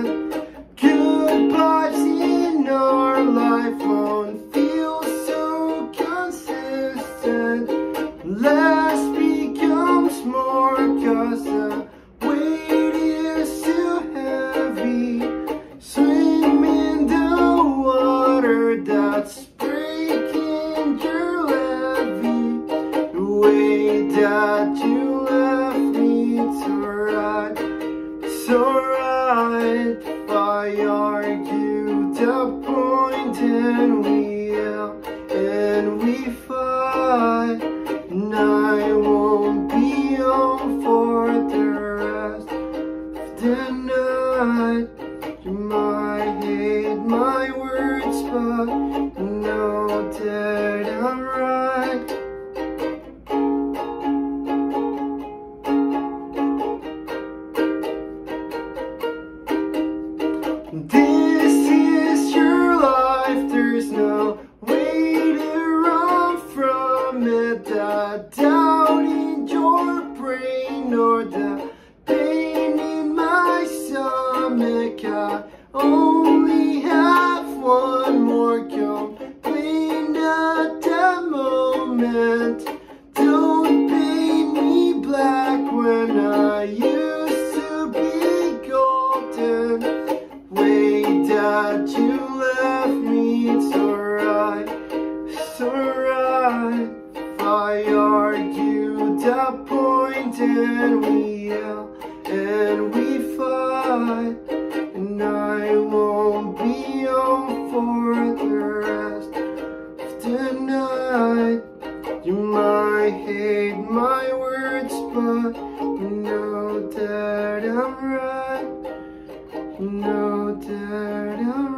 Good vibes in our life won't feel so consistent. Less becomes more, 'cause the weight is too heavy. Swim in the water that's breaking your levee. The way that you left me, it's alright, it's alright. If I argue the point and we yell and we fight, and I won't be home for the rest of the night. You might hate my words, but you know that I'm right. This is your life, there's no way to run from it. The doubt in your brain or the pain in my stomach. I only have one more complaint at the moment. Don't paint me black when I used to be golden. Way that you left me, it's alright, it's alright. If I argue the point and we yell and we fight, and I won't be home for the rest of the night. You might hate my words, but you know that I'm right. You know that I'm